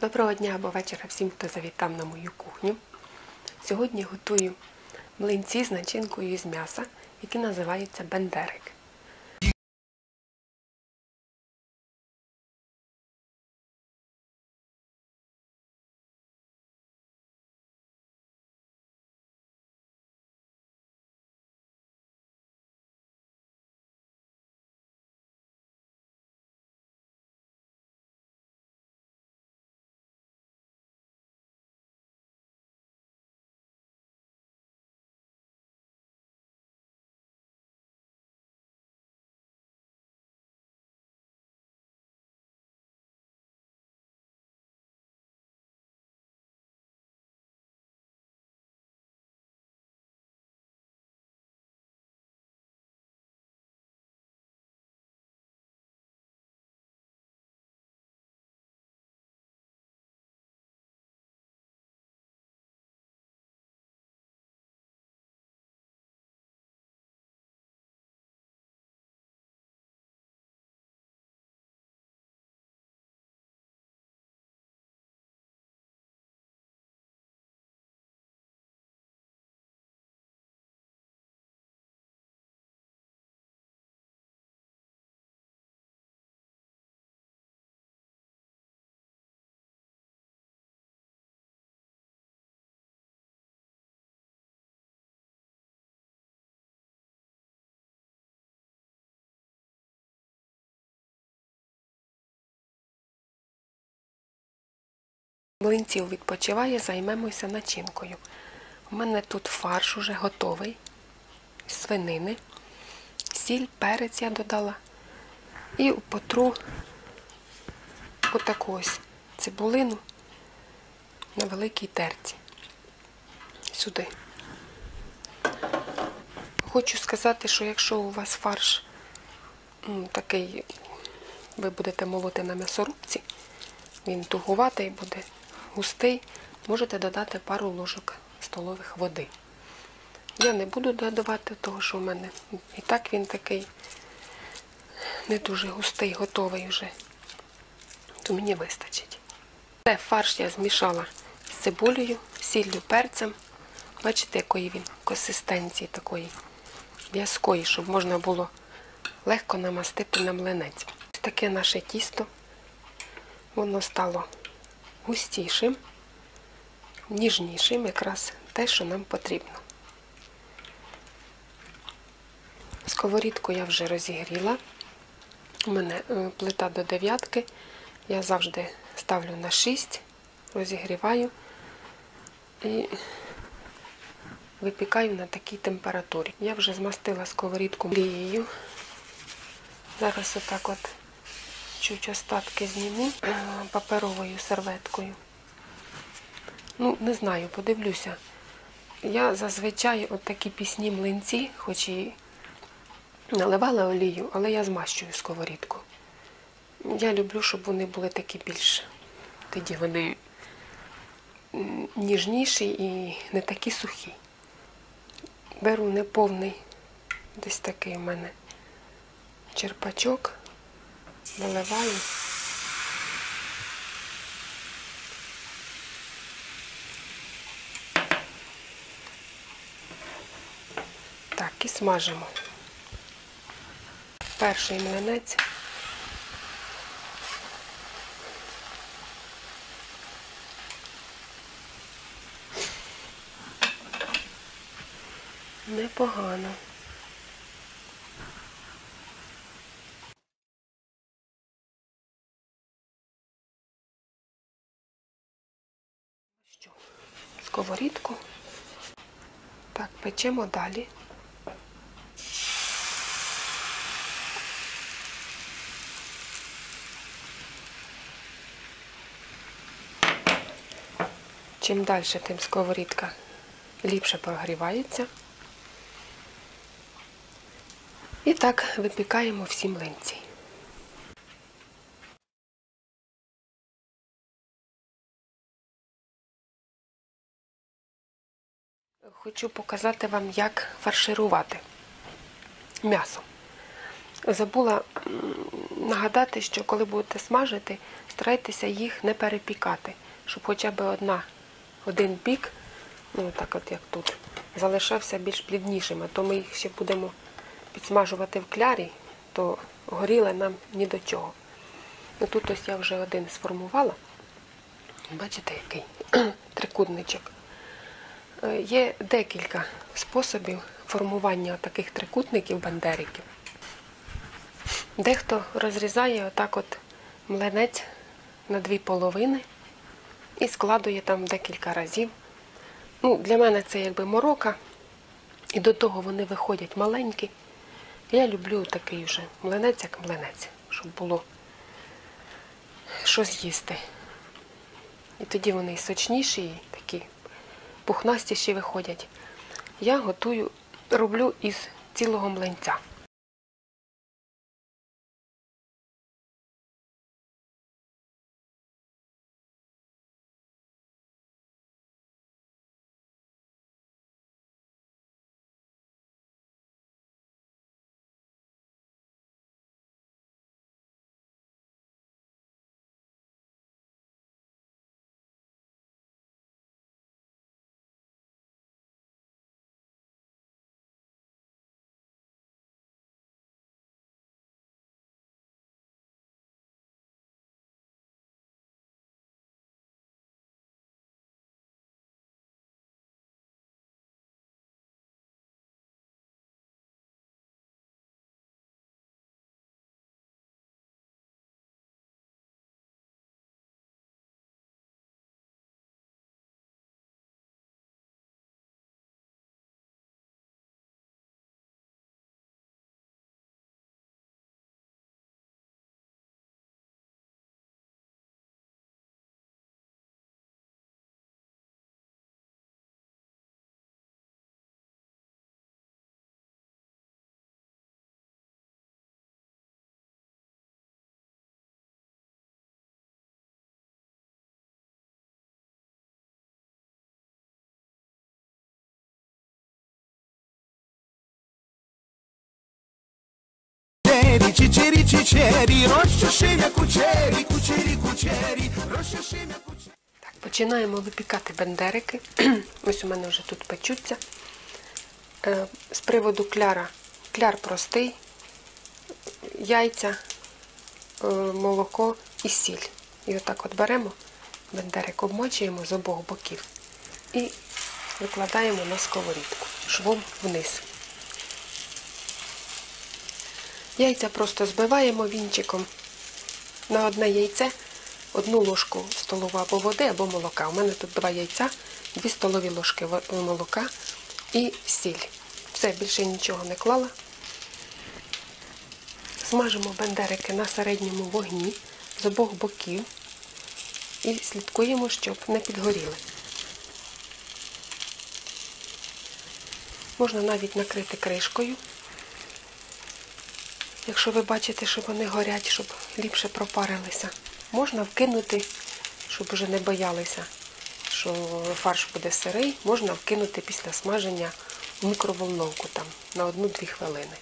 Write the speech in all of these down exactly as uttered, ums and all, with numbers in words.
Доброго дня або вечора всім, хто завітав на мою кухню. Сьогодні готую млинці з начинкою із м'яса, які називаються бендерик. Млинців відпочиває, займемося начинкою. У мене тут фарш уже готовий, з свинини, сіль, перець я додала і потру отаку ось цибулину на великій терці. Сюди. Хочу сказати, що якщо у вас фарш ну, такий, ви будете молоти на м'ясорубці, він тугуватий буде, густий, можете додати пару ложок столових води. Я не буду додавати, того що в мене і так він такий не дуже густий, готовий вже, то мені вистачить. Це фарш я змішала з цибулею, сіллю, перцем. Бачите, якої він консистенції такої в'язкої, щоб можна було легко намастити на млинець. Ось таке наше тісто. Воно стало густішим, ніжнішим, якраз те, що нам потрібно. Сковорідку я вже розігріла. У мене плита до дев'ятки. Я завжди ставлю на шість, розігріваю і випікаю на такій температурі. Я вже змастила сковорідку олією. Зараз отак от чуть остатки зніму паперовою серветкою. Ну, не знаю, подивлюся. Я зазвичай от такі пісні млинці, хоч і наливала олію, але я змащую сковорідку. Я люблю, щоб вони були такі більш, тоді вони ніжніші і не такі сухі. Беру неповний, десь такий у мене черпачок, наливаю. Так, і смажимо. Перший млинець. Непогано. Що? Сковорідку. Так, печемо далі. Чим далі, тим сковорідка ліпше прогрівається. І так випікаємо всі млинці. Хочу показати вам, як фарширувати м'ясо. Забула нагадати, що коли будете смажити, старайтеся їх не перепікати, щоб хоча б одна, один бік, ну так от як тут, залишався більш пліднішим, а то ми їх ще будемо підсмажувати в клярі, то горіле нам ні до чого. Ну, тут ось я вже один сформувала. Бачите, який трикутничок. Є декілька способів формування таких трикутників, бандериків. Дехто розрізає отак от млинець на дві половини і складує там декілька разів. Ну, для мене це якби морока, і до того вони виходять маленькі. Я люблю такий вже млинець, як млинець, щоб було що з'їсти. І тоді вони і сочніші, і такі пухнастіші виходять. Я готую, роблю із цілого млинця. Чичері, чичері, розчешимя кучері, кучері, кучері, розчешимя кучері. Так, починаємо випікати бендерики. Ось у мене вже тут печуться. З приводу кляра. Кляр простий, яйця, молоко і сіль. І отак от беремо, бендерик обмочуємо з обох боків і викладаємо на сковорідку швом вниз. Яйця просто збиваємо вінчиком. На одне яйце одну ложку столову або води, або молока. У мене тут два яйця, дві столові ложки молока і сіль. Все, більше нічого не клала. Смажимо бендерики на середньому вогні з обох боків і слідкуємо, щоб не підгоріли. Можна навіть накрити кришкою. Якщо ви бачите, що вони горять, щоб ліпше пропарилися, можна вкинути, щоб вже не боялися, що фарш буде сирий, можна вкинути після смаження в мікроволновку там на одну-дві хвилини.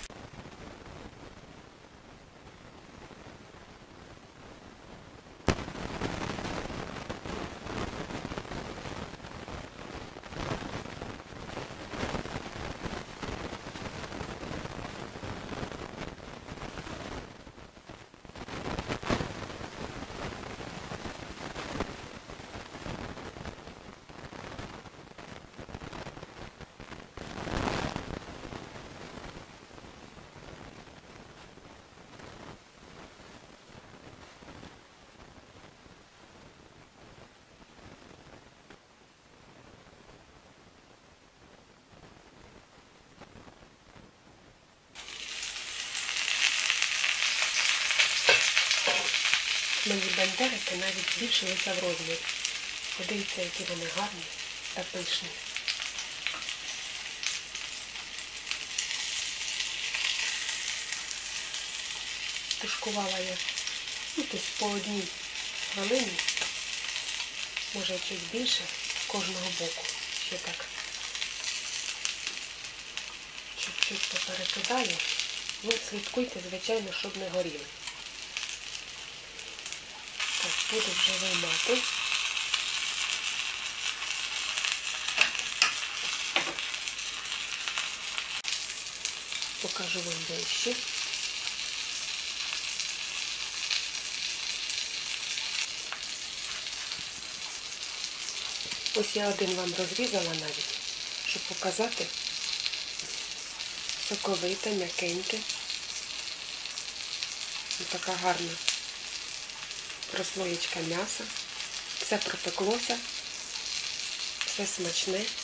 Мої бендерики навіть збільшилися в розмірі. Подивіться, які вони гарні та пишні. Тушкувала я ну, десь по одній хвилині, може чуть більше, з кожного боку. Ще так чуть-чуть поперекидаю Ну, слідкуйте, звичайно, щоб не горіли. Так, буду вже виймати. Покажу вам ближче. Ось я один вам розрізала навіть, щоб показати. Соковите, м'якеньке. Ось така гарна прослоєчка м'яса. Все пропеклося, все смачне.